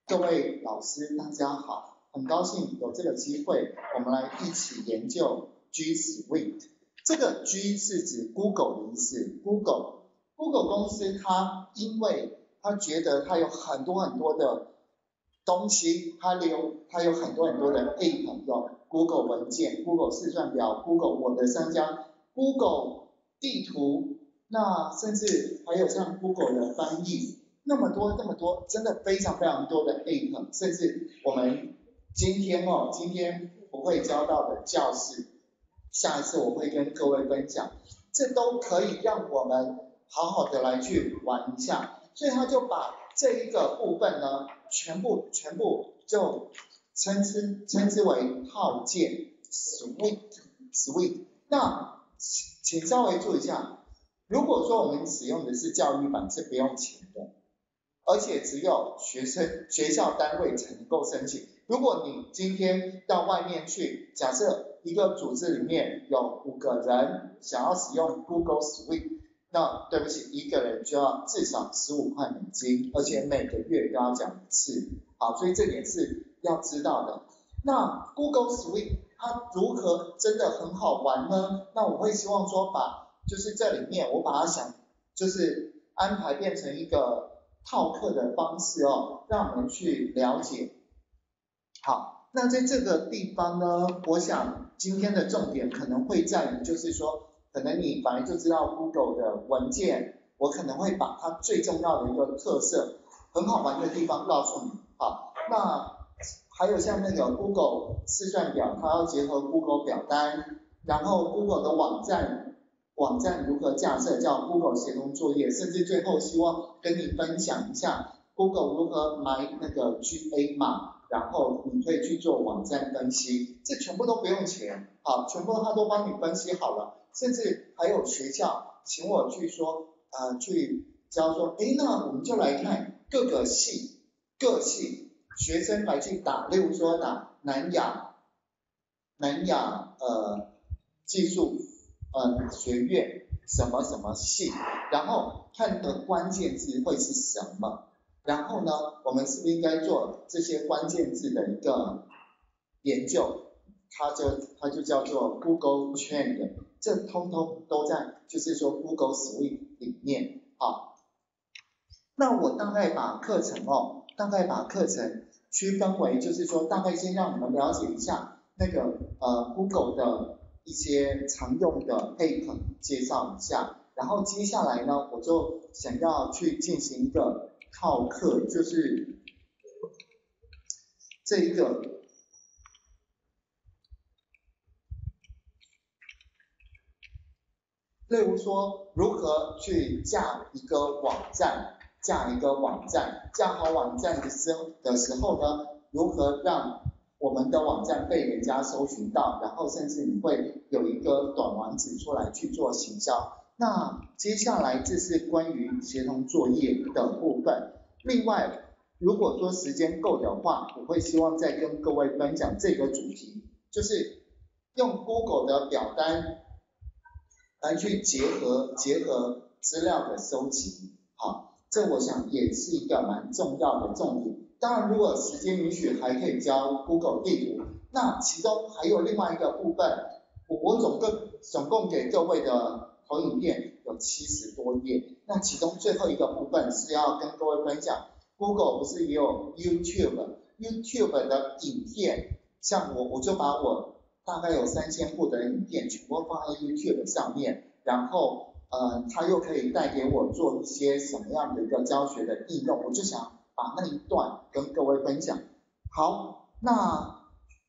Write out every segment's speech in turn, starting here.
各位老师大家好，很高兴有这个机会，我们来一起研究 G Suite。这个 G 是指 Google 的意思 ，Google 公司它因为它觉得它有很多的东西，它有很多的 App， 有 Google 文件、Google 试算表、Google 我的商家、Google 地图，那甚至还有像 Google 的翻译。那么多，真的非常多的 App， 甚至我们今天我会教到的教室，下一次我会跟各位分享，这都可以让我们好好的来去玩一下。所以他就把这一个部分呢，全部就称之为套件 Suite。那请稍微注意一下，如果说我们使用的是教育版是不用钱的。而且只有学校单位才能够申请。如果你今天到外面去，假设一个组织里面有5个人想要使用 Google Suite， 那对不起，一个人就要至少15块美金，而且每个月都要讲一次。好，所以这点是要知道的。那 Google Suite 它如何真的很好玩呢？那我会希望说就是这里面我把它就是安排变成一个套课的方式让我们去了解。好，那在这个地方呢，我想今天的重点可能会在于，就是说，可能你本来就知道 Google 的文件，我可能会把它最重要的一个特色、很好玩的地方告诉你。好，那还有像那个 Google 试算表，它要结合 Google 表单，然后 Google 的网站如何架设，叫 Google 协同作业，甚至最后希望跟你分享一下 Google 如何买那个 GA 码，然后你可以去做网站分析，这全部都不用钱，好，全部它都帮你分析好了，甚至还有学校请我去去教说，那我们就来看各系学生来去打，例如说打南亚技术学院什么系，然后看的关键字会是什么，然后呢，我们是不是应该做这些关键字的一个研究，它就叫做 Google Trend， 这通通都在就是说 Google Suite 里面。好，那我大概把课程区分为，就是说大概先让你们了解一下那个Google 的一些常用的 App 介绍一下，然后接下来呢，我就想要去进行一个套课，就是这一个例如说如何去架一个网站，架好网站的时候呢，如何让我们的网站被人家搜寻到，然后甚至你会有一个短网址出来去做行销。那接下来这是关于协同作业的部分。另外，如果说时间够的话，我会希望再跟各位分享这个主题，就是用 Google 的表单来去结合资料的收集。好，这我想也是一个蛮重要的重点。当然，如果时间允许，还可以教 Google 地图。那其中还有另外一个部分，我总共给各位的投影片有70多页。那其中最后一个部分是要跟各位分享 ，Google 不是也有 YouTube 的影片，像我就把我大概有3000部的影片全部放在 YouTube 上面，然后它又可以带给我做一些什么样的一个教学的应用，我就想把那一段跟各位分享。好，那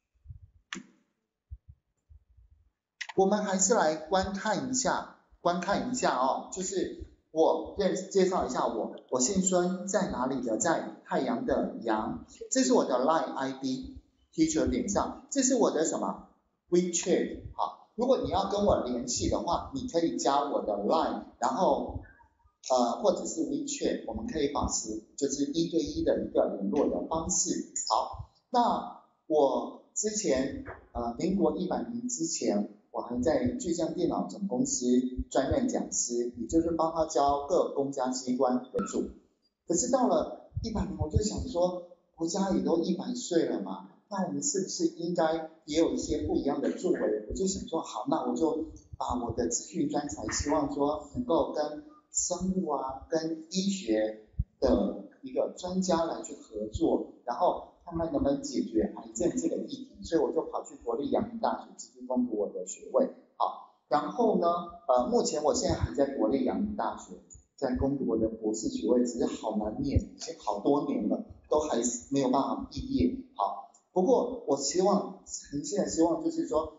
我们还是来观看一下就是我介绍一下我姓孙，在哪里的，在太阳的阳，这是我的 Line ID Teacher 点上，这是我的什么 WeChat。 好，如果你要跟我联系的话，你可以加我的 Line， 然后或者是 WeChat， 我们可以保持就是1对1的一个联络的方式。好，那我之前民国100年之前，我还在巨匠电脑总公司专任讲师，也就是帮他教各公家机关为主。可是到了100年，我就想说国家也都100岁了嘛，那我们是不是应该也有一些不一样的作为？我就想说，好，那我就把我的资讯专才，希望说能够跟生物啊、跟医学的一个专家来去合作，然后看看能不能解决癌症这个议题。所以我就跑去国立阳明大学继续攻读我的学位。好，然后呢，目前我现在还在国立阳明大学在攻读我的博士学位，只是好难念，已经好多年了，都还是没有办法毕业。好，不过我希望，诚心的希望就是说，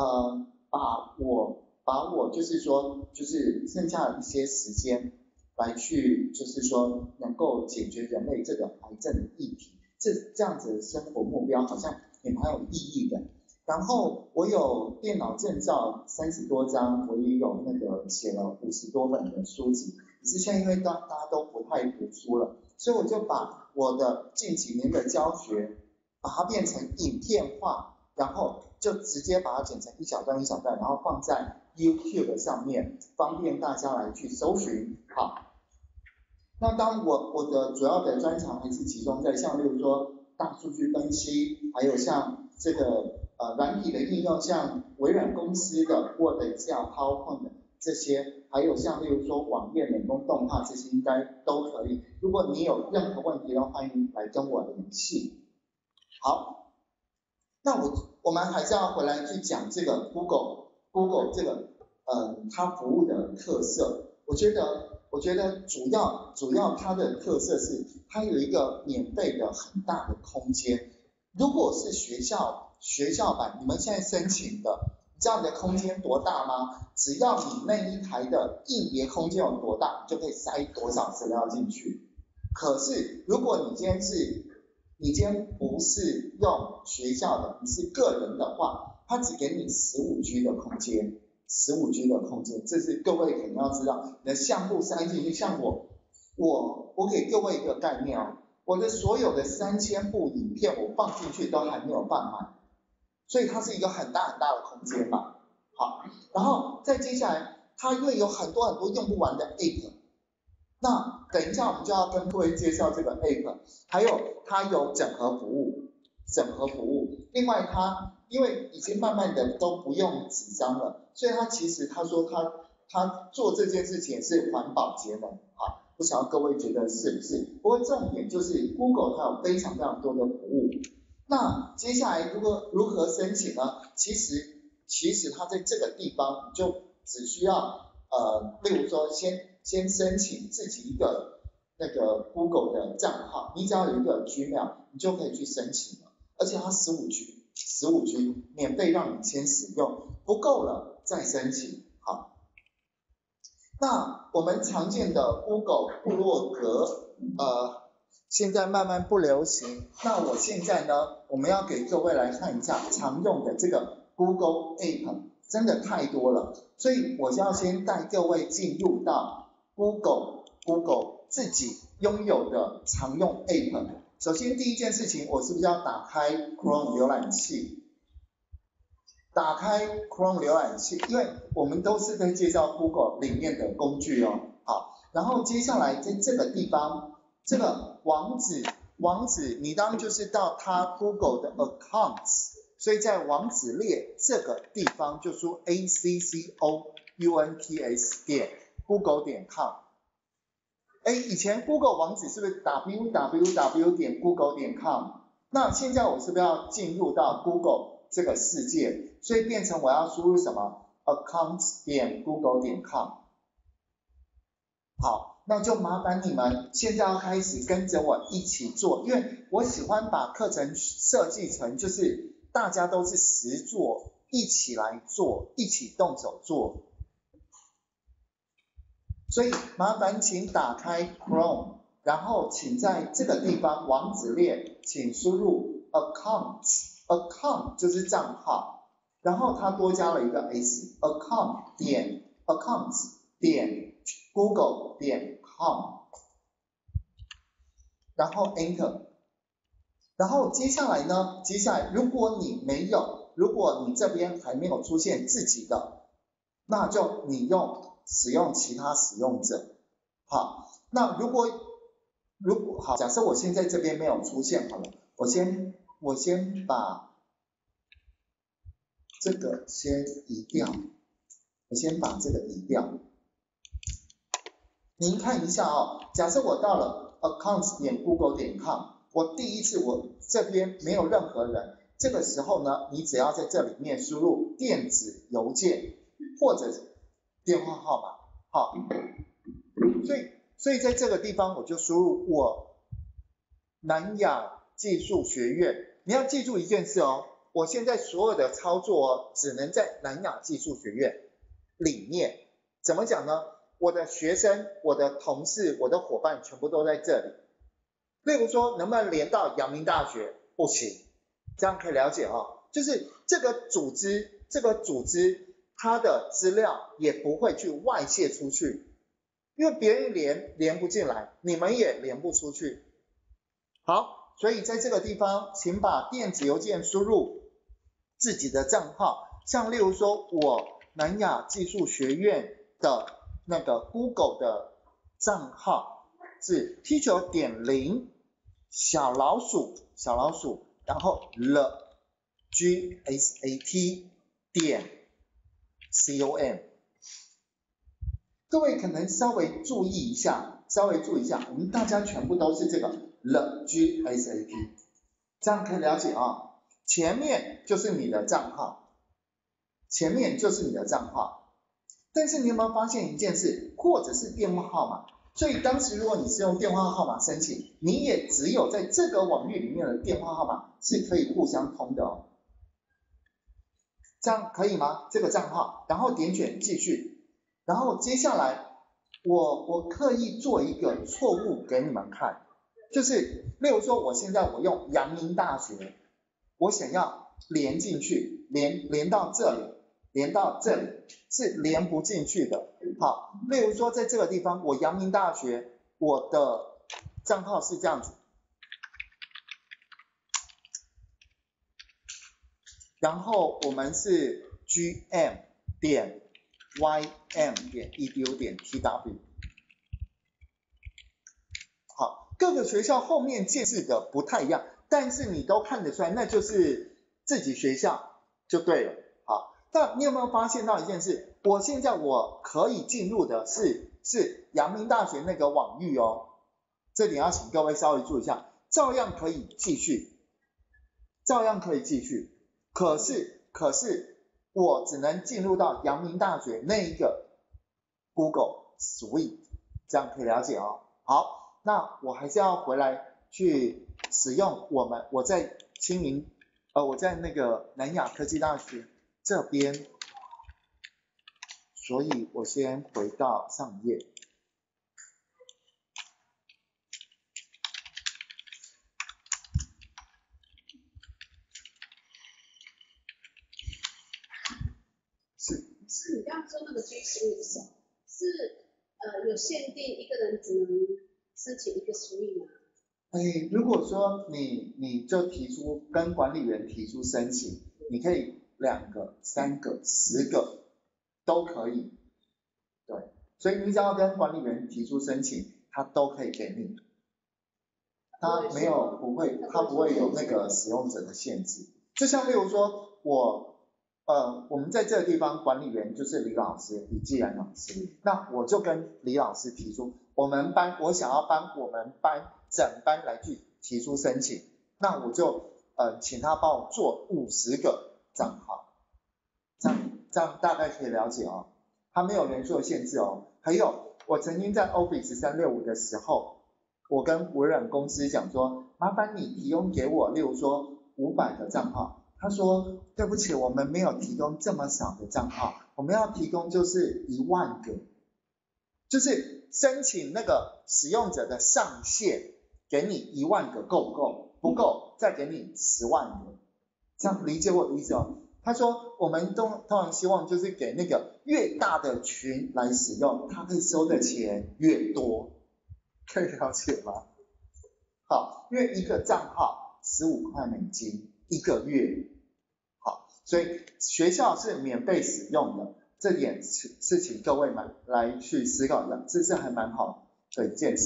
把我就是说，就是剩下的一些时间来去，就是说能够解决人类这个癌症的议题，这样子的生活目标好像也蛮有意义的。然后我有电脑证照30多张，我也有那个写了50多本的书籍。只是现在因为大家都不太读书了，所以我就把我的近几年的教学，把它变成影片化，然后就直接把它剪成一小段一小段，然后放在 YouTube 上面，方便大家来去搜寻。好，那当我的主要的专长还是集中在像例如说大数据分析，还有像这个软体的应用，像微软公司的 Word、Excel、PowerPoint 这些，还有像例如说网页美工动画，这些应该都可以。如果你有任何问题的话，欢迎来跟我联系。好，那我们还是要回来去讲这个 Google 这个它服务的特色。我觉得主要它的特色是它有一个免费的很大的空间。如果是学校版，你们现在申请的，你知道你的空间多大吗？只要你那一台的硬碟空间有多大，你就可以塞多少资料进去。可是如果你今天不是用学校的，你是个人的话，它只给你15G 的空间，15G 的空间，这是各位肯定要知道。你的项目塞进去，像我给各位一个概念哦，我的所有的3000部影片我放进去都还没有放满，所以它是一个很大很大的空间嘛。好，然后再接下来，它因为有很多很多用不完的 App。那等一下我们就要跟各位介绍这个 App， 还有它有整合服务。另外它因为已经慢慢的都不用纸张了，所以他说他做这件事情是环保节能啊，不晓得各位觉得是不是？不过重点就是 Google 它有非常非常多的服务。那接下来如何申请呢？其实它在这个地方你就只需要例如说先申请自己一个那个 Google 的账号，你只要有一个 Gmail， 你就可以去申请了。而且它15G 免费让你先使用，不够了再申请。好，那我们常见的 Google 部落格现在慢慢不流行。那我现在呢，我们要给各位来看一下常用的这个 Google App， 真的太多了，所以我就要先带各位进入到 Google 自己拥有的常用 App。首先第一件事情，我是不是要打开 Chrome 浏览器？因为我们都是在介绍 Google 里面的工具哦。好，然后接下来在这个地方，这个网址你当然就是到它 Google 的 Accounts， 所以在网址列这个地方就输 accounts.google.com。以前 Google 网址是不是 www.google.com？ 那现在我是不是要进入到 Google 这个世界？所以变成我要输入什么 accounts.google.com。 好，那就麻烦你们现在要开始跟着我一起做，因为我喜欢把课程设计成就是大家都是实做，一起来做，一起动手做。所以麻烦请打开 Chrome， 然后请在这个地方网址列请输入 account 就是账号，然后它多加了一个 s， accounts.google.com， 然后 Enter。 然后接下来如果你这边还没有出现自己的，那就你使用其他使用者。好，那如果如果好，假设我现在这边没有出现好了，我先把这个先移掉，我先把这个移掉。您看一下哦，假设我到了 accounts.google.com， 我第一次我这边没有任何人，这个时候呢，你只要在这里面输入电子邮件或者电话号码，好，所以在这个地方我就输入我南亚技术学院，你要记住一件事哦，我现在所有的操作哦，只能在南亚技术学院里面。怎么讲呢？我的学生、我的同事、我的伙伴全部都在这里。例如说，能不能连到阳明大学？不行，这样可以了解哦。就是这个组织它的资料也不会去外泄出去，因为别人连不进来，你们也连不出去。好，所以在这个地方，请把电子邮件输入自己的账号，像例如说我南亚技术学院的那个 Google 的账号是 teacher.0 小老鼠，然后 GSAT.com。各位可能稍微注意一下，我们大家全部都是这个 GSAT， 这样可以了解啊。前面就是你的账号，但是你有没有发现一件事，或者是电话号码？所以当时如果你是用电话号码申请，你也只有在这个网域里面的电话号码是可以互相通的哦。这样可以吗？这个账号，然后点选继续，然后接下来我刻意做一个错误给你们看，就是例如说我现在我用阳明大学，我想要连进去，连到这里是连不进去的。好，例如说在这个地方，我阳明大学我的账号是这样子，然后我们是 gm.ym.edu.tw。好，各个学校后面建制的不太一样，但是你都看得出来，那就是自己学校就对了。好，那你有没有发现到一件事？我现在我可以进入的是阳明大学那个网域哦，这点要请各位稍微注意一下，照样可以继续，可是我只能进入到阳明大学那一个 Google Suite， 这样可以了解哦。好，那我还是要回来去使用我在我在那个南亚科技大学这边，所以我先回到上页。 是你刚刚说那个G Suite是有限定一个人只能申请一个 Suite 吗？ 如果说你就跟管理员提出申请，你可以2个、3个、10个都可以，对，所以你只要跟管理员提出申请，他都可以给你，他不会有那个使用者的限制。就像例如说我们在这个地方管理员就是李继然老师，那我就跟李老师提出，我想要帮我们班整班来去提出申请，那我就请他帮我做50个账号，这样大概可以了解哦，他没有人数的限制哦。还有我曾经在 Office 365的时候，我跟微软公司讲说，麻烦你提供给我例如说500个账号，他说对不起，我们没有提供这么少的账号，我们要提供就是1万个，就是申请那个使用者的上限，给你1万个够不够？不够再给你10万个，这样理解我的意思哦。他说我们通常希望就是给那个越大的群来使用，他可以收的钱越多，可以了解吗？好，因为一个账号15块美金1个月，好，所以学校是免费使用的，这点是请各位来去思考一下，这是还蛮好的一件事。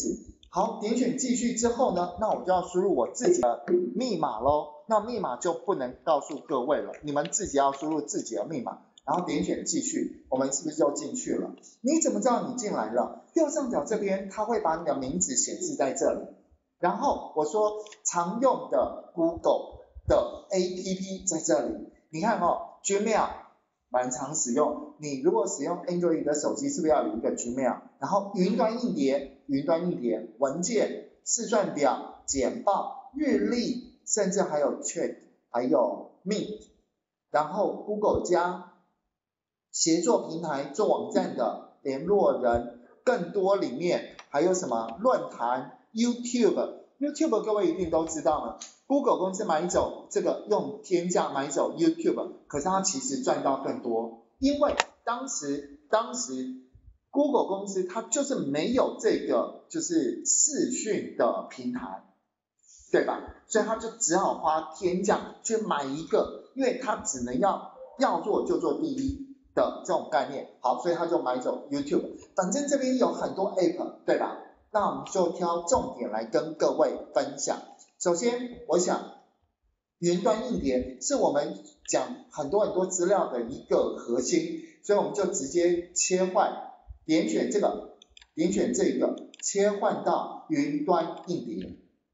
好，点选继续之后呢，那我就要输入我自己的密码咯。那密码就不能告诉各位了，你们自己要输入自己的密码，然后点选继续，我们是不是就进去了？你怎么知道你进来了？右上角这边它会把你的名字显示在这里，然后我说常用的 Google 的 APP 在这里，你看Gmail 蛮常使用，你如果使用 Android 的手机是不是要有一个 Gmail？ 然后云端硬碟、文件、试算表、简报、日历，甚至还有 Chat， 还有 Meet， 然后 Google 加协作平台做网站的联络人，更多里面还有什么论坛、YouTube 各位一定都知道了。Google 公司买走这个用天价买走 YouTube， 可是它其实赚到更多，因为当时 Google 公司它就是没有这个就是视讯的平台，对吧？所以它就只好花天价去买一个，因为它只能要做就做第一的这种概念。好，所以它就买走 YouTube。反正这边有很多 App， 对吧？那我们就挑重点来跟各位分享。首先，我想云端硬碟是我们讲很多资料的一个核心，所以我们就直接切换，点选这个，切换到云端硬碟。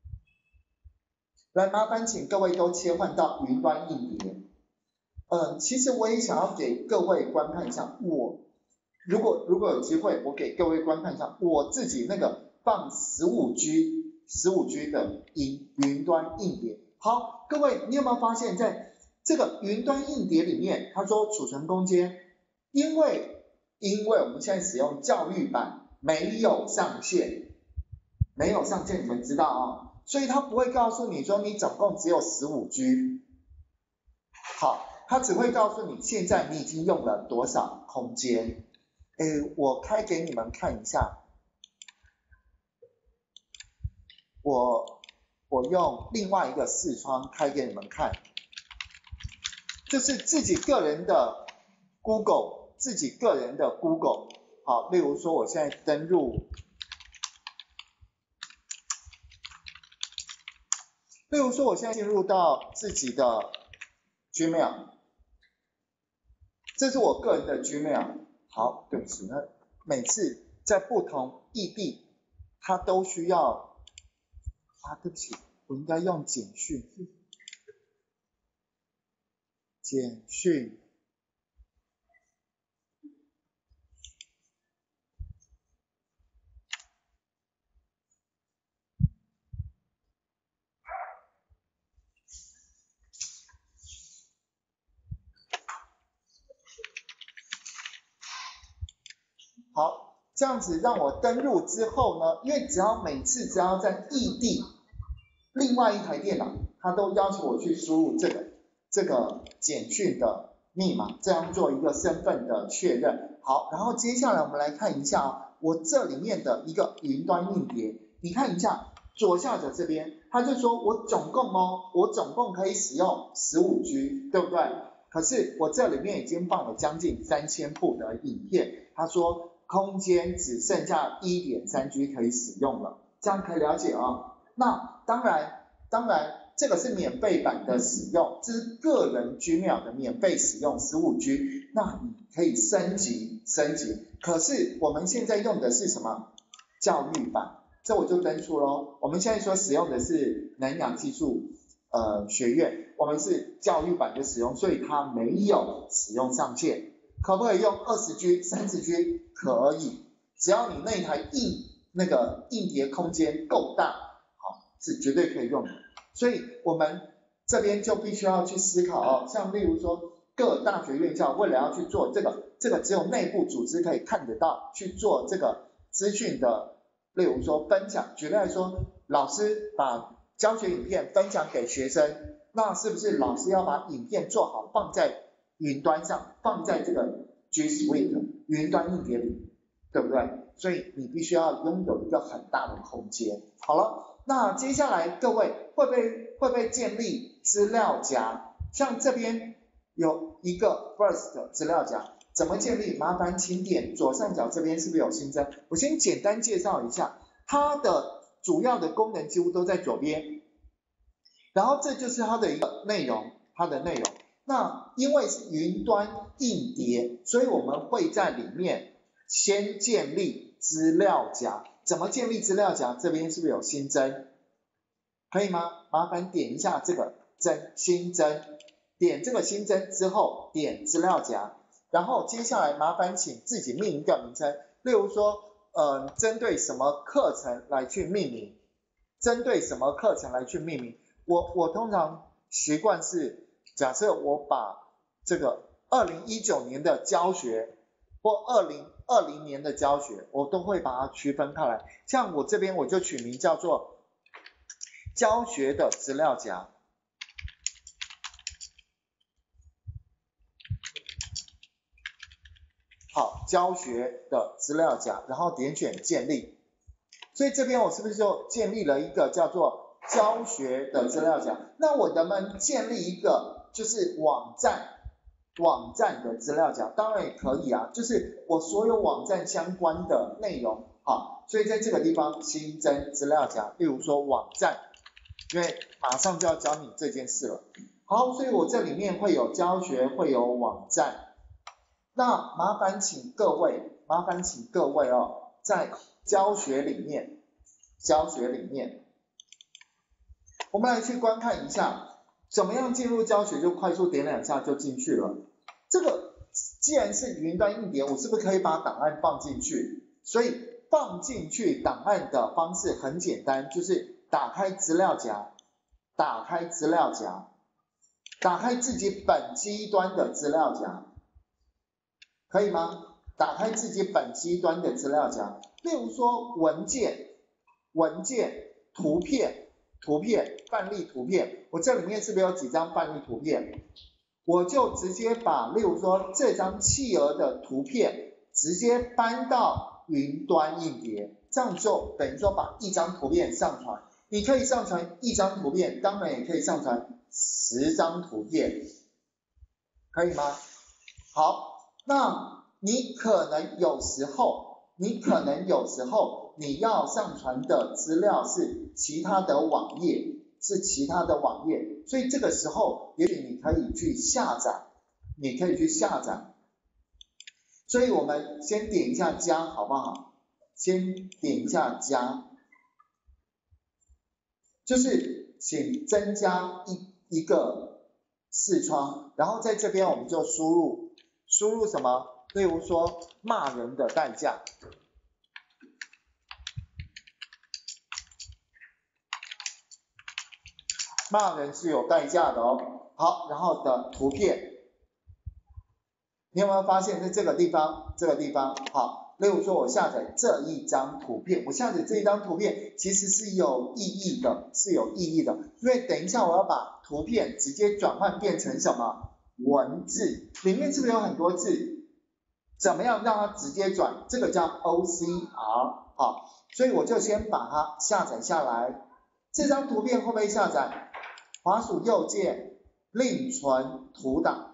来，麻烦请各位都切换到云端硬碟。其实我也想要给各位观看一下，我如果有机会，我给各位观看一下我自己那个放15G 的云端硬碟。好，各位你有没有发现，在这个云端硬碟里面，他说储存空间，因为我们现在使用教育版，没有上限，你们知道所以他不会告诉你说你总共只有15G， 好，他只会告诉你现在你已经用了多少空间。我开给你们看一下，我用另外一个视窗开给你们看，就是自己个人的 Google， 好，例如说我现在登入，进入到自己的 Gmail， 这是我个人的 Gmail。好，对不起，那每次在不同异地，它都需要对不起，我应该用简讯。好，这样子让我登入之后呢，因为每次只要在异地，另外一台电脑，它都要求我去输入这个简讯的密码，这样做一个身份的确认。好，然后接下来我们来看一下我这里面的一个云端硬碟，你看一下左下角这边，它就说我总共可以使用15G， 对不对？可是我这里面已经放了将近3000部的影片，他说空间只剩下 1.3G 可以使用了，这样可以了解那当然这个是免费版的使用，这是个人 Gmail 的免费使用 15G， 那你可以升级。可是我们现在用的是什么？教育版，这我就登出咯。我们现在所使用的是南洋技术学院，我们是教育版的使用，所以它没有使用上限。可不可以用20G、30G？ 可以，只要你那台硬碟空间够大，好，是绝对可以用的。所以我们这边就必须要去思考像例如说各大学院校为了要去做这个只有内部组织可以看得到，去做这个资讯的，例如说分享。举例来说，老师把教学影片分享给学生，那是不是老师要把影片做好放在云端上，放在这个 G Suite 云端硬碟里，对不对？所以你必须要拥有一个很大的空间。好了，那接下来各位会不会建立资料夹？像这边有一个 First 资料夹，怎么建立？麻烦请点左上角这边是不是有新增？我先简单介绍一下，它的主要的功能几乎都在左边。然后这就是它的一个内容，那因为是云端硬碟，所以我们会在里面先建立资料夹。怎么建立资料夹？这边是不是有新增？可以吗？麻烦点一下这个新增，点这个新增之后点资料夹，然后接下来麻烦请自己命一个名称，例如说针对什么课程来去命名，我通常习惯是，假设我把这个2019年的教学或2020年的教学，我都会把它区分开来。像我这边我就取名叫做教学的资料夹。好，教学的资料夹，然后点选建立。所以这边我是不是就建立了一个叫做教学的资料夹？那我能不能建立一个就是网站的资料夹？当然也可以啊，就是我所有网站相关的内容。好，所以在这个地方新增资料夹，例如说网站，因为马上就要教你这件事了。好，所以我这里面会有教学，会有网站。那麻烦请各位哦，在教学里面，我们来去观看一下，怎么样进入教学，就快速点2下就进去了。这个既然是云端硬碟，我是不是可以把档案放进去？所以放进去档案的方式很简单，就是打开资料夹，打开自己本机端的资料夹。可以吗？打开自己本机端的资料夹，例如说文件、图片、范例图片，我这里面是不是有几张范例图片？我就直接把，例如说这张企鹅的图片，直接搬到云端硬碟，这样就等于说把一张图片上传。你可以上传1张图片，当然也可以上传10张图片，可以吗？好。那你可能有时候你要上传的资料是其他的网页，所以这个时候也许你可以去下载，所以我们先点一下加好不好？先点一下加，就是请增加一个视窗，然后在这边我们就输入什么？例如说骂人的代价，骂人是有代价的哦。好，然后的图片，你有没有发现在这个地方，好，例如说我下载这一张图片，其实是有意义的，因为等一下我要把图片直接转换变成什么？文字，里面是不是有很多字？怎么样让它直接转？这个叫 OCR， 好，所以我就先把它下载下来。这张图片会不会下载？滑鼠右键，另存图档，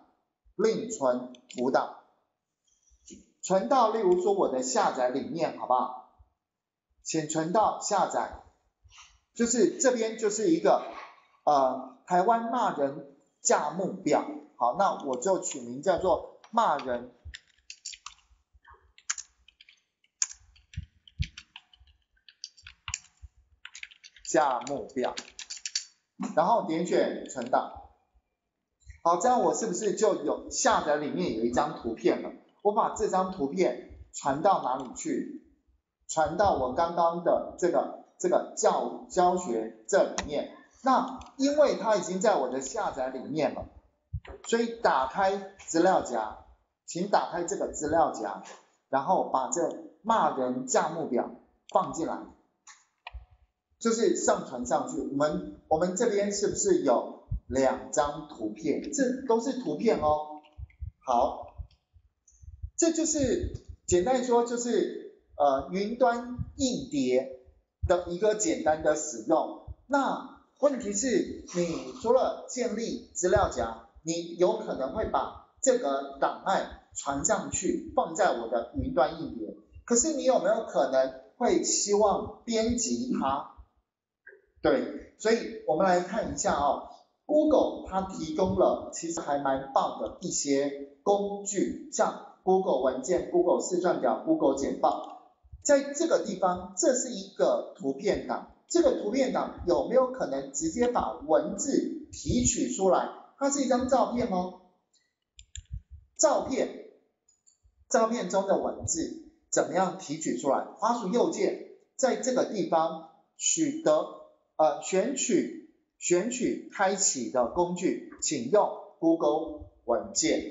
存到例如说我的下载里面，好不好？请存到下载，就是这边就是一个台湾骂人价目表。好，那我就取名叫做骂人价目表，然后点选存档。好，这样我是不是就有下载里面有一张图片了？我把这张图片传到哪里去？传到我刚刚的这个教学这里面。那因为它已经在我的下载里面了，所以打开资料夹，请打开这个资料夹，然后把这骂人价目表放进来，就是上传上去。我们这边是不是有2张图片？这都是图片哦。好，这就是简单说就是云端硬碟的一个简单的使用。那问题是你除了建立资料夹，你有可能会把这个档案传上去，放在我的云端硬碟。可是你有没有可能会希望编辑它？ 对，所以我们来看一下Google 它提供了其实还蛮棒的一些工具，像 Google 文件、Google 试算表、Google 简报。在这个地方，这是一个图片档，这个图片档有没有可能直接把文字提取出来？它是一张照片照片中的文字怎么样提取出来？滑鼠右键，在这个地方选取开启的工具，请用 Google 文件，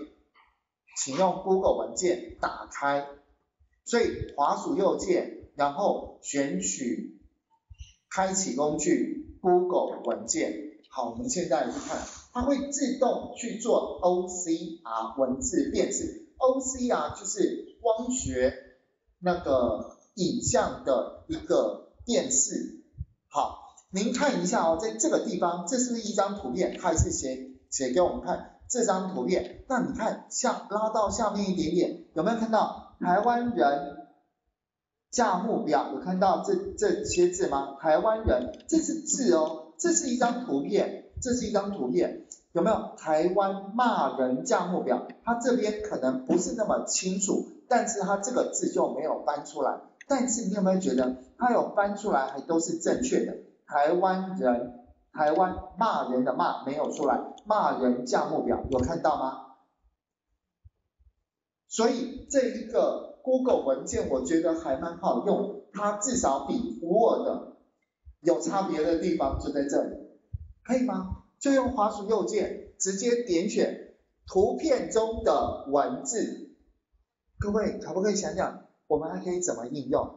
打开。所以滑鼠右键，然后选取开启工具 Google 文件。好，我们现在去看，它会自动去做 OCR 文字辨识。OCR 就是光学那个影像的一个辨识。好，您看一下在这个地方，这是不是一张图片？它也是写给我们看这张图片。那你看，拉到下面一点点，有没有看到台湾人价目表？有看到这些字吗？台湾人，这是字这是一张图片，有没有台湾骂人价目表？它这边可能不是那么清楚，但是它这个字就没有翻出来。但是你有没有觉得它有翻出来，还都是正确的？台湾骂人的骂没有出来，骂人价目表有看到吗？所以这一个 Google 文件我觉得还蛮好用，它至少比 Word 有差别的地方就在这里，可以吗？就用滑鼠右键直接点选图片中的文字。各位可不可以想想我们还可以怎么应用？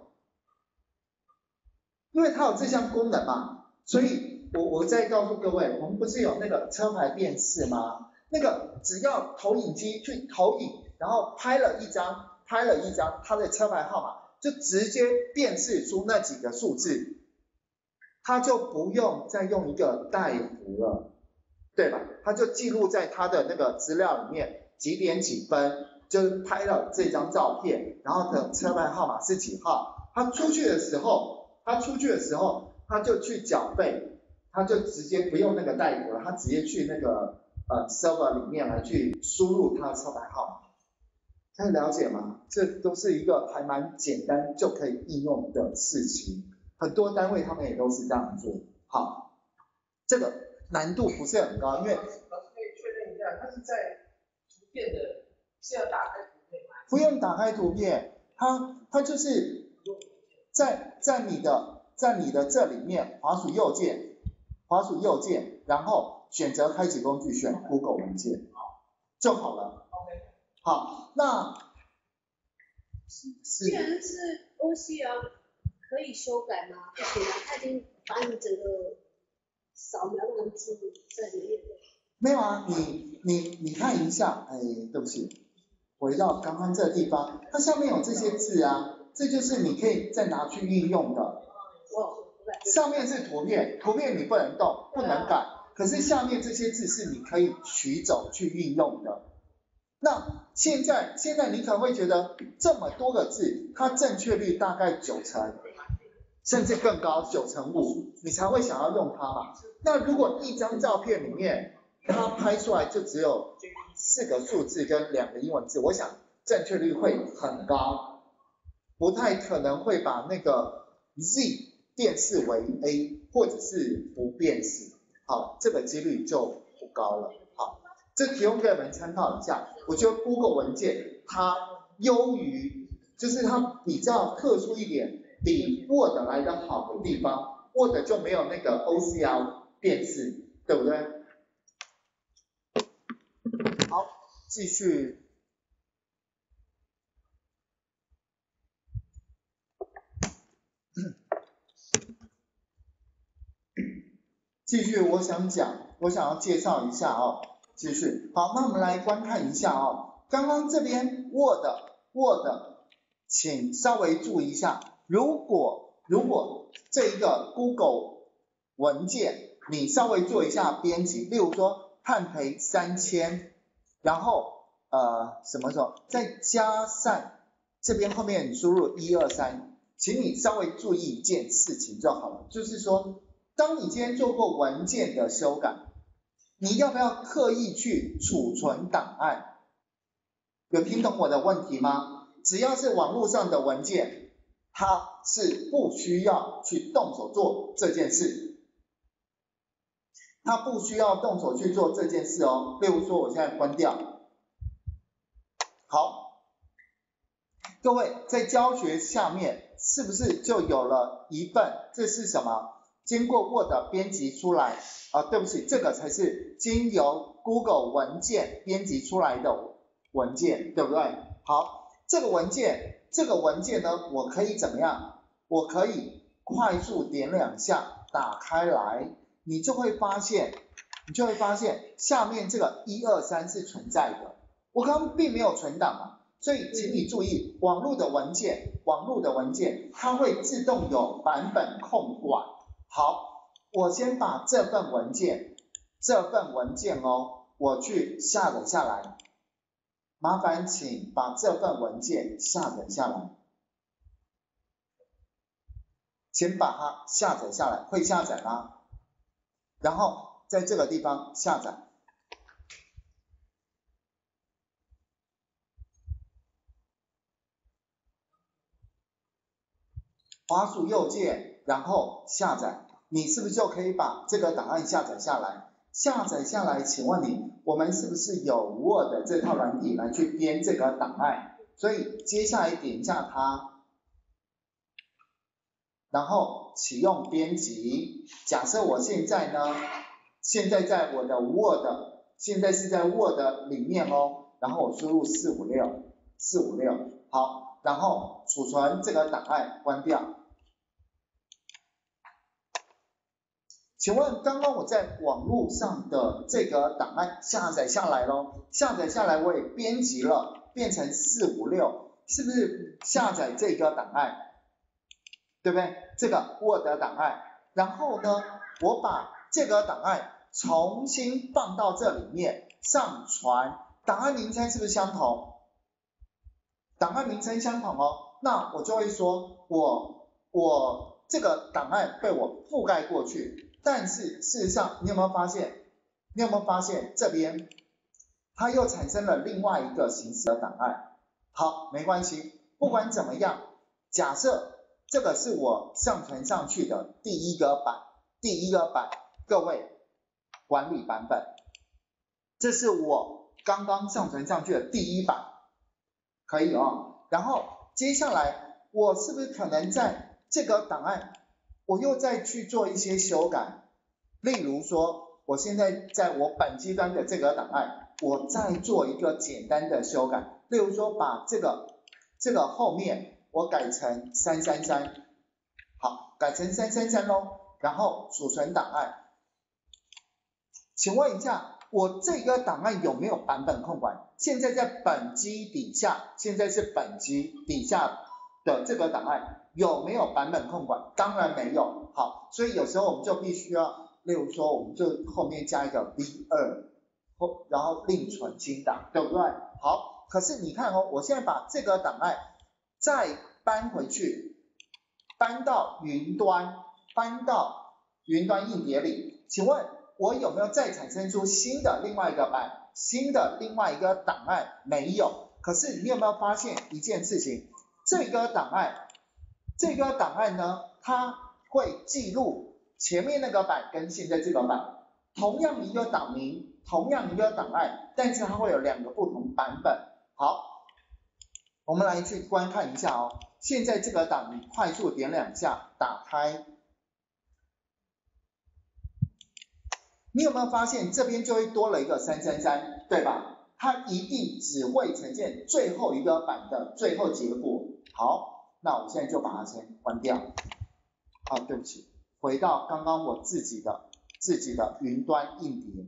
因为它有这项功能嘛，所以我再告诉各位，我们不是有那个车牌辨识吗？那个只要投影机去投影，然后拍了一张它的车牌号码，就直接辨识出那几个数字，它就不用再用一个带符了，对吧？它就记录在它的那个资料里面，几点几分就是拍了这张照片，然后的车牌号码是几号，他出去的时候他就去缴费，他就直接不用那个带符了，他直接去那个server 里面来去输入他的车牌号码。可以了解吗？这都是一个还蛮简单就可以应用的事情，很多单位他们也都是这样做。好，这个难度不是很高，因为老师可以确认一下，它是在图片的是要打开图片吗？ 不用打开图片，它就是在你的这里面滑鼠右键，然后选择开启工具，选 Google 文件就好了。好，那既然是 OCR 可以修改吗？不行啊，它已经把你整个扫描的文字在里面了。 没有啊，你看一下，对不起，回到刚刚这地方，它下面有这些字啊，这就是你可以再拿去运用的。上面是图片你不能动，不能改，可是下面这些字是你可以取走去运用的。那现在你可能会觉得这么多个字，它正确率大概90%，甚至更高，95%，你才会想要用它嘛。那如果一张照片里面它拍出来就只有4个数字跟2个英文字，我想正确率会很高，不太可能会把那个 Z 辨识为 A 或者是不辨识，好，这个几率就不高了。好，这提供给我们参考一下。我觉得 Google 文件它优于，就是它比较特殊一点，比 Word 来的好的地方 ，Word 就没有那个 OCR 辨识，对不对？好，继续。继续，我想要介绍一下继续，好，那我们来观看一下刚刚这边 Word， 请稍微注意一下，如果这一个 Google 文件，你稍微做一下编辑，例如说判赔3000，然后什么时候再加上这边后面你输入123，请你稍微注意一件事情就好了，就是说当你今天做过文件的修改，你要不要刻意去储存档案？有听懂我的问题吗？只要是网络上的文件，它是不需要去动手做这件事，它不需要动手去做这件事哦。例如说，我现在关掉，好，各位在教学下面是不是就有了一份？这是什么？经过 Word 编辑出来对不起，这个才是经由 Google 文件编辑出来的文件，对不对？好，这个文件呢，我可以怎么样？我可以快速点2下打开来，你就会发现下面这个1、2、3是存在的。我刚刚并没有存档嘛，所以请你注意，网络的文件它会自动有版本控管。好，我先把这份文件我去下载下来。麻烦请把这份文件下载下来，请把它下载下来，会下载吗？然后在这个地方下载，滑鼠右键，然后下载，你是不是就可以把这个档案下载下来？下载下来，请问你，我们是不是有 Word 这套软体来去编这个档案？所以接下来点一下它，然后启用编辑。假设我现在在我的 Word， 现在是在 Word 里面哦，然后我输入456，好，然后储存这个档案，关掉。请问刚刚我在网络上的这个档案下载下来咯，下载下来我也编辑了，变成456，是不是下载这个档案？对不对？这个 Word 档案，然后呢，我把这个档案重新放到这里面上传，档案名称是不是相同？档案名称相同哦，那我就会说我这个档案被我覆盖过去。但是事实上，你有没有发现这边它又产生了另外一个形式的档案？好，没关系，不管怎么样，假设这个是我上传上去的第一个版，各位管理版本，这是我刚刚上传上去的第一版，可以哦。然后接下来我是不是可能在这个档案我又再去做一些修改？例如说，我现在在我本机端的这个档案，我再做一个简单的修改，例如说把这个后面我改成333，好，改成333咯，然后储存档案。请问一下，我这个档案有没有版本控管？现在在本机底下，现在是本机底下的这个档案有没有版本控管？当然没有。好，所以有时候我们就必须要，例如说我们就后面加一个 V2， 然后另存新档，对不对？好，可是你看哦，我现在把这个档案再搬回去，搬到云端硬碟里，请问我有没有再产生出新的另外一个档案？没有。可是你有没有发现一件事情？这个档案呢，它会记录前面那个版跟现在这个版，同样一个档名，同样一个档案，但是它会有2个不同版本。好，我们来去观看一下哦。现在这个档你快速点2下打开，你有没有发现这边就会多了一个333，对吧？它一定只会呈现最后一个版的最后结果。好，那我现在就把它先关掉。对不起，回到刚刚我自己的云端硬碟。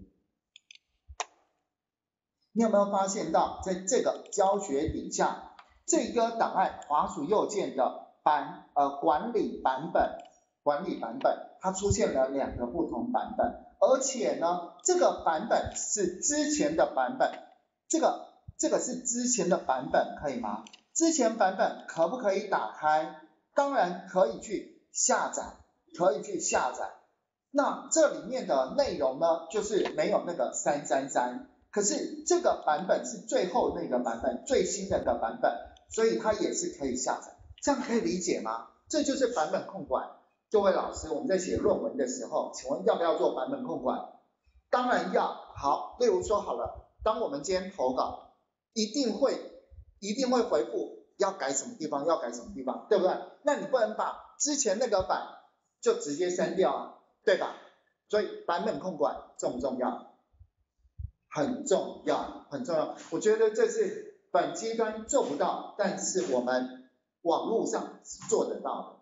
你有没有发现到，在这个教学底下，这个档案滑鼠右键的管理版本，它出现了2个不同版本，而且呢，这个版本是之前的版本，这个是之前的版本，可以吗？之前版本可不可以打开？当然可以去下载， 那这里面的内容呢，就是没有那个333，可是这个版本是最后那个版本，最新的版本，所以它也是可以下载，这样可以理解吗？这就是版本控管。各位老师，我们在写论文的时候，请问要不要做版本控管？当然要。好，例如说好了，当我们今天投稿，一定会回复要改什么地方，要改什么地方，对不对？那你不能把之前那个版就直接删掉啊，对吧？所以版本控管重不重要？很重要，很重要。我觉得这是本阶段做不到，但是我们网络上是做得到的。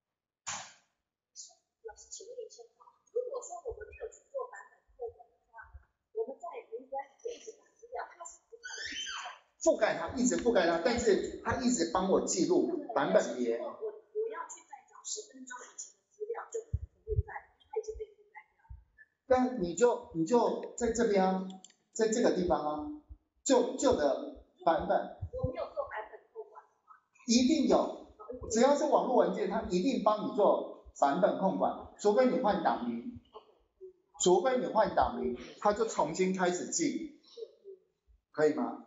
老师，请问一下，如果说我们没有去做版本控管的话，我们在云端一直打资料，它是不断的覆盖它，一直覆盖它，但是它一直帮我记录版本别。 我要去再找10分钟以前的资料，就不会在，它已经被覆盖掉了。 但你就在这边啊，在这个地方啊，旧的版本。 我没有做版本控管的话， 一定有，只要是网络文件，它一定帮你做版本控管，除非你换档名，它就重新开始记，可以吗？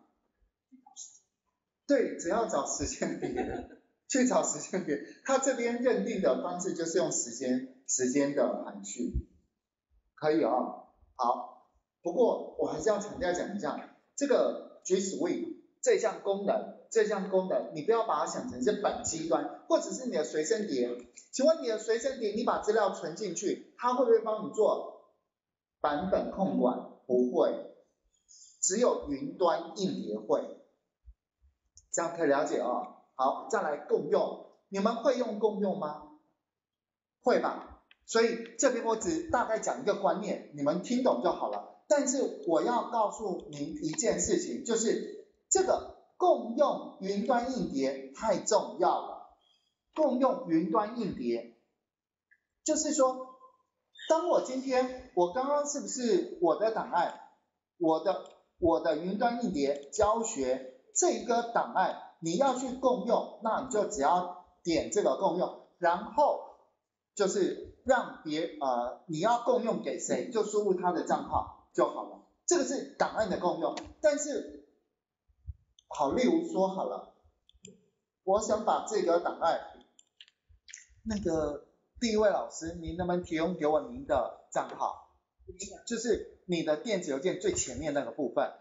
对，只要找时间点，去找时间点，它这边认定的方式就是用时间的含蓄，可以哦。好，不过我还是要强调讲一下，这个 G Suite 这项功能，你不要把它想成是本机端，或者是你的随身碟。请问你的随身碟，你把资料存进去，它会不会帮你做版本控管？不会，只有云端硬碟会。这样可以了解哦。好，再来共用，你们会用共用吗？会吧。所以这边我只大概讲一个观念，你们听懂就好了。但是我要告诉您一件事情，就是这个共用云端硬碟太重要了。共用云端硬碟，就是说，当我今天我刚刚是不是我的档案，我的云端硬碟教学这一个档案你要去共用，那你就只要点这个共用，然后就是让你要共用给谁，就输入他的账号就好了。这个是档案的共用。但是好，例如说好了，我想把这个档案，那个第一位老师，您能不能提供给我您的账号？就是你的电子邮件最前面那个部分。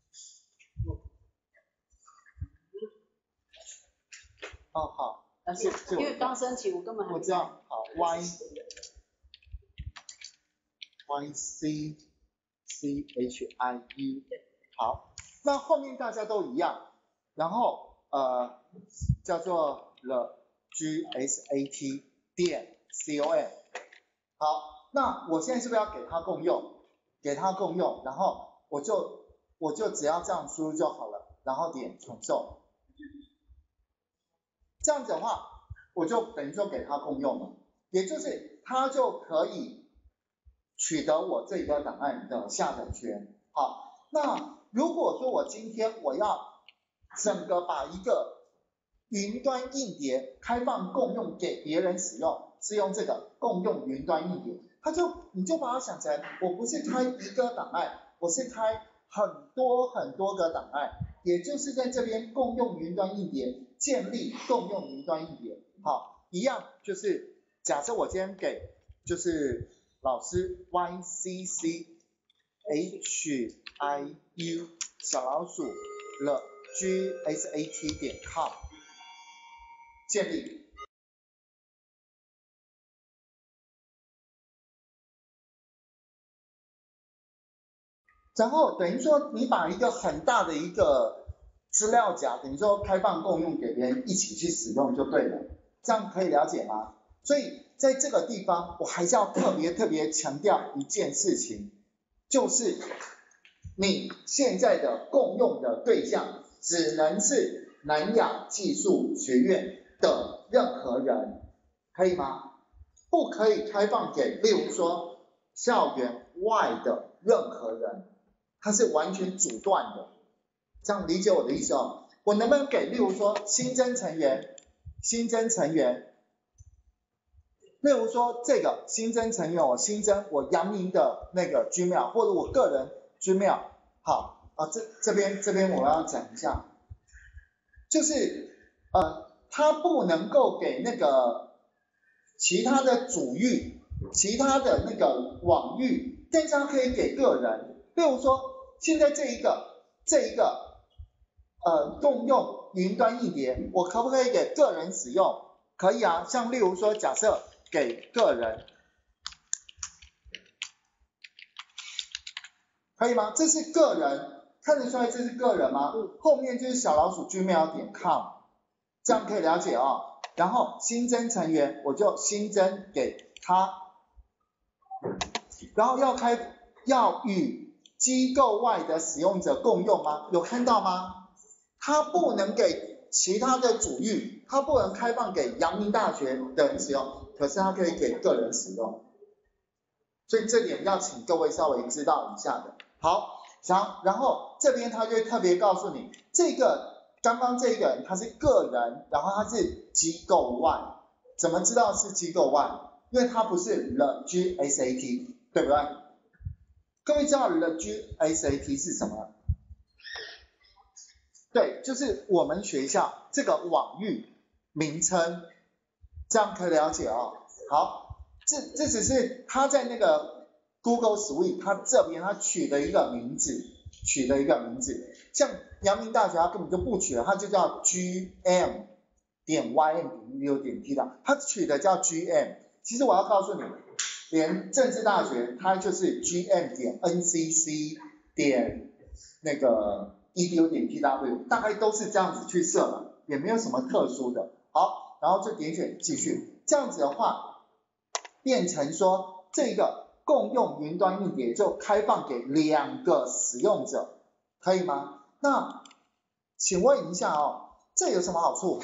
哦，好， 但是因为刚申请，我根本还我知道，好 YCCHIE， 好，那后面大家都一样，然后叫做 GSAT 点 com， 好，那我现在是不是要给它共用？给它共用，然后我就只要这样输入就好了，然后点传送。这样子的话，我就等于说给它共用了，也就是它就可以取得我这个档案的下载权。好，那如果说我今天我要整个把一个云端硬碟开放共用给别人使用，是用这个共用云端硬碟，你就把它想成我不是开一个档案，我是开很多个档案，也就是在这边共用云端硬碟，建立共用云端硬碟。好，一样就是假设我今天给就是老师 YCCHIU 小老鼠了 GSAT 点 com 建立。然后等于说你把一个很大的一个资料夹，等于说开放共用给别人一起去使用就对了，这样可以了解吗？所以在这个地方我还是要特别强调一件事情，就是你现在的共用的对象只能是南亚技术学院的任何人，可以吗？不可以开放给例如说校园外的任何人，它是完全阻断的，这样理解我的意思哦。我能不能给例如说新增成员例如说这个新增成员，我新增我阳明的那个 Gmail 或者我个人 Gmail， 好啊，这边我要讲一下，就是它不能够给那个其他的主域、其他的那个网域，但是它可以给个人。例如说现在这一个共用云端硬碟，我可不可以给个人使用？可以啊，像例如说假设给个人，可以吗？这是个人，看得出来这是个人吗？后面就是小老鼠 gmail.com， 这样可以了解哦。然后新增成员，我就新增给他，然后要与机构外的使用者共用吗？有看到吗？它不能给其他的主域，它不能开放给阳明大学的人使用，可是它可以给个人使用。所以这点要请各位稍微知道一下的。好，然后这边他就会特别告诉你，刚刚这个人他是个人，然后他是机构外，怎么知道是机构外？因为他不是 the GSAT， 对不对？各位知道 the GSAT 是什么？对，就是我们学校这个网域名称，这样可以了解哦。好，这只是他在那个 Google Suite 他这边他取的一个名字，像阳明大学他根本就不取了，他就叫 GM.YM.6.T 他取的叫 GM。其实我要告诉你，连政治大学它就是 GM.NCC. 那个 edu.tw， 大概都是这样子去设的，也没有什么特殊的。好，然后就点选继续，这样子的话变成说这个共用云端硬碟就开放给2个使用者，可以吗？那请问一下哦，这有什么好处？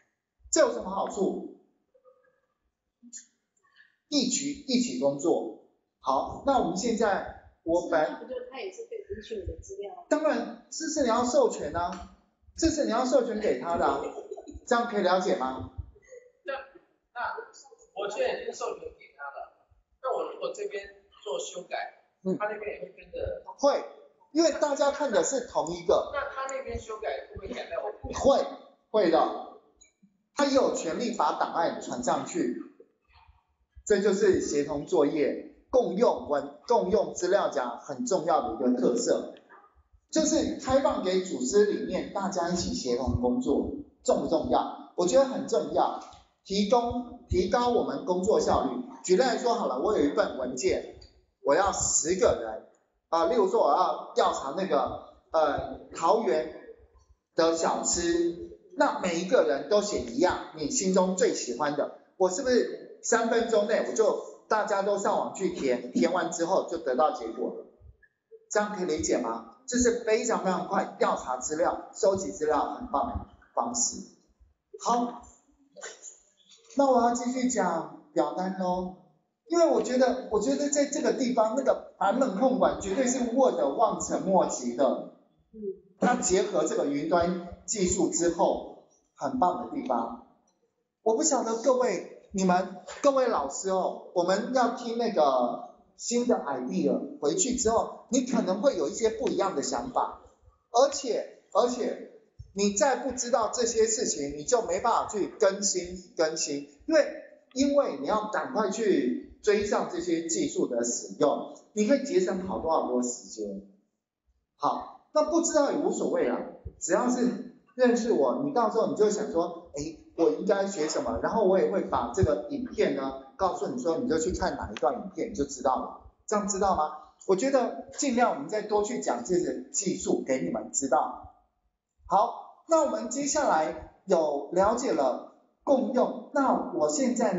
一起工作。好，那我们现在那不就他也是可以允许你的资料？ 当然，这是你要授权啊，这是你要授权给他的啊，这样可以了解吗？ 那我现在已经授权给他了，那我如果这边做修改，他那边也会跟着。 会，因为大家看的是同一个。 那他那边修改会不会改到我这边？ 会的，他也有权利把档案传上去，这就是协同作业。共用资料夹很重要的一个特色，就是开放给组织里面大家一起协同工作，重不重要？我觉得很重要，提高我们工作效率。举例来说好了，我有一份文件，我要10个人例如说我要调查那个桃园的小吃，那每一个人都写一样，你心中最喜欢的，我是不是3分钟内我就大家都上网去填完之后就得到结果了，这样可以理解吗？这是非常非常快调查资料、收集资料很棒的方式。好，那我要继续讲表单咯，因为我觉得在这个地方那个版本控管绝对是 Word 望尘莫及的，它结合这个云端技术之后很棒的地方。我不晓得各位老师哦，我们要听那个新的 idea 回去之后，你可能会有一些不一样的想法，而且你再不知道这些事情，你就没办法去更新，因为你要赶快去追上这些技术的使用，你可以节省好多时间。好，那不知道也无所谓啊，只要是认识我，你到时候你就想说，我应该学什么，然后我也会把这个影片呢告诉你说，你就去看哪一段影片，你就知道了，这样知道吗？我觉得尽量我们再多去讲这些技术给你们知道。好，那我们接下来有了解了共用，那我现在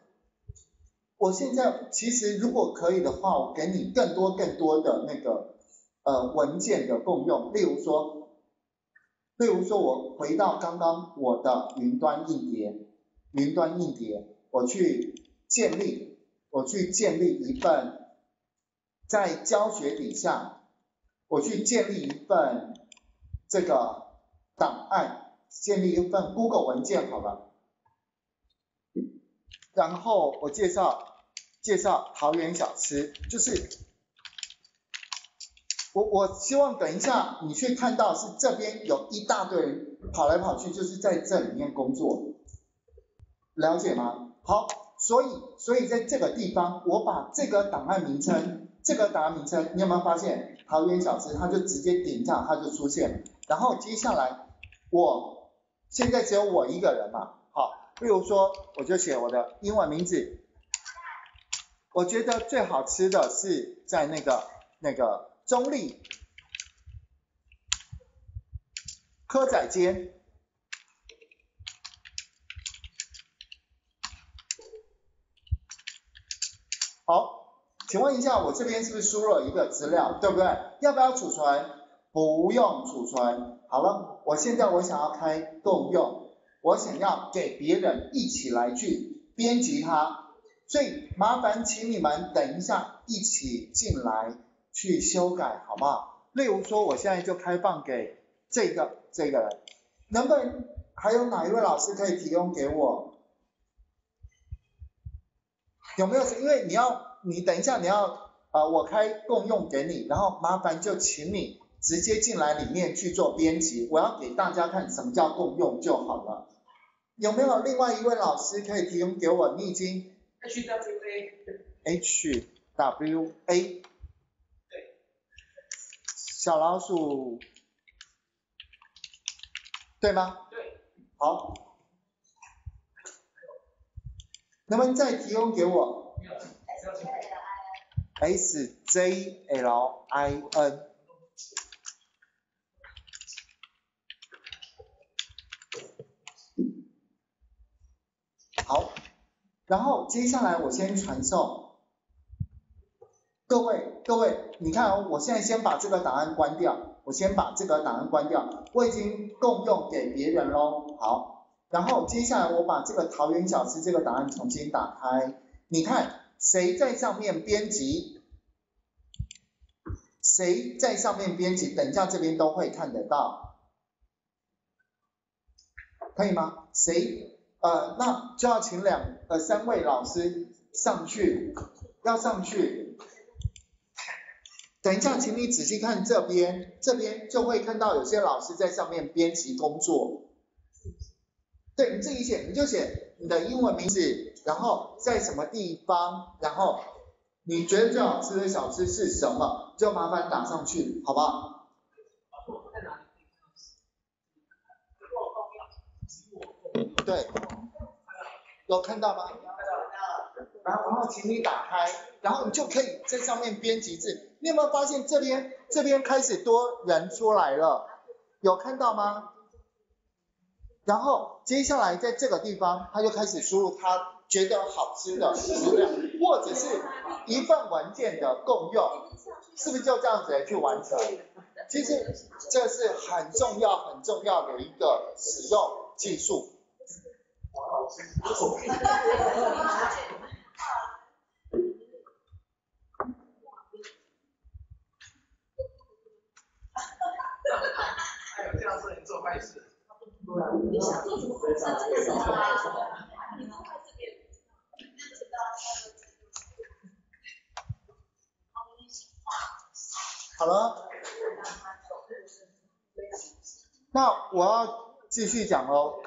其实如果可以的话，我给你更多的那个文件的共用，例如说我回到刚刚我的云端硬碟，我去建立一份，在教学底下，我去建立一份这个档案，建立一份 Google 文件好了。 然后我介绍桃园小吃，就是我希望等一下你去看到是这边有一大堆人跑来跑去，就是在这里面工作，了解吗？好，所以在这个地方，我把这个档案名称，你有没有发现桃园小吃，它就直接点一下，它就出现。然后接下来我现在只有我一个人嘛，好，比如说我就写我的英文名字，我觉得最好吃的是在那个中立蚵仔煎。好，请问一下，我这边是不是输入了一个资料，对不对？要不要储存？不用储存。好了，我现在我想要开共用，我想要给别人一起来去编辑它，所以麻烦请你们等一下一起进来去修改，好不好？例如说，我现在就开放给这个人，能不能还有哪一位老师可以提供给我？有没有？因为你等一下你要我开共用给你，然后麻烦就请你直接进来里面去做编辑，我要给大家看什么叫共用就好了。有没有另外一位老师可以提供给我？你已经 HWA 对，小老鼠对吗？对，好。能不能再提供给我 SJLIN？ 好，然后接下来我先传送。各位，你看哦，我现在先把这个档案关掉，我已经共用给别人咯。好。然后接下来我把这个桃园小吃这个档案重新打开，你看谁在上面编辑，等一下这边都会看得到，可以吗？那就要请3位老师上去，等一下请你仔细看这边就会看到有些老师在上面编辑工作。对，你自己写，你就写你的英文名字，然后在什么地方，然后你觉得最好吃的小吃是什么，就麻烦打上去，好不好？对，有看到吗？然后请你打开，然后你就可以在上面编辑字。你有没有发现这边开始多人出来了？有看到吗？然后接下来在这个地方，他就开始输入他觉得好吃的资料，或者是一份文件的共用，是不是就这样子来去完成？其实这是很重要的一个使用技术。 还有这样子人做坏事。 你想做什么工作？这个时候你们会这边好了，那我要继续讲喽。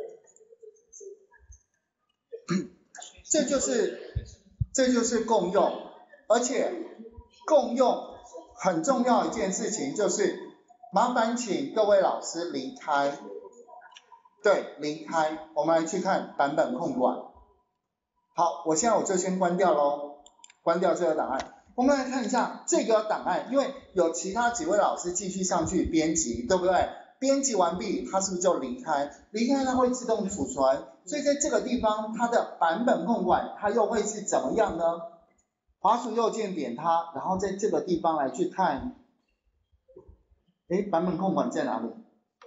这就是共用，而且共用很重要一件事情就是麻烦请各位老师离开。对，离开，我们来去看版本控管。好，我就先关掉咯，关掉这个档案。我们来看一下这个档案，因为有其他几位老师继续上去编辑，对不对？编辑完毕，它是不是就离开？离开它会自动储存，所以在这个地方它的版本控管它又会是怎么样呢？滑鼠右键点它，然后在这个地方来去看，版本控管在哪里？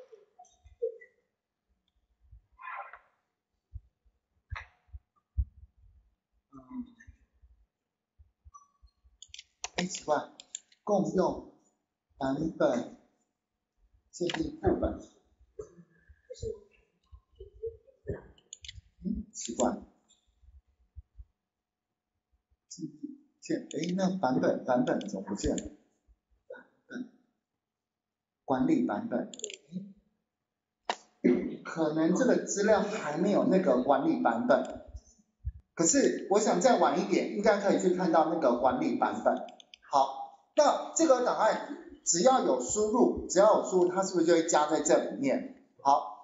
奇怪，共用版本建立副本，奇怪， 那版本怎么不见了？管理版本，可能这个资料还没有那个管理版本。可是我想再晚一点，应该可以去看到那个管理版本。好，那这个档案只要有输入，它是不是就会加在这里面？好。